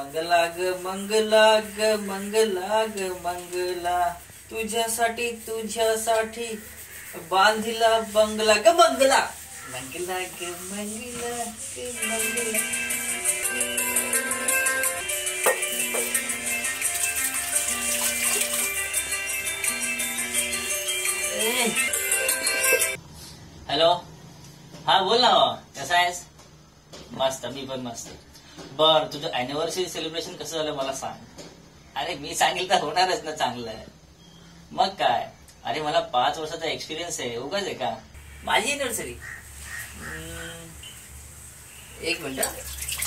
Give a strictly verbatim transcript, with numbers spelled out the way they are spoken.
मंगला ग मंगला ग मंगला ग मंगला, तुझ्यासाठी तुझ्यासाठी बांधिला बंगला ग बंगला, मंगला ग मंगला ग मंगला. हॅलो, हा बोल ना. कसा आहेस? मस्त, मी पण मस्त. बर, तुझं अॅनिव्हर्सरी सेलिब्रेशन कसं झालं मला सांग. अरे मी सांगेल तर होणारच ना चांगलं. मग काय, अरे मला पाच वर्षाचा एक्सपिरियन्स आहे, उगाच आहे का. माझी अॅनिव्हर्सरी एक मिनिट.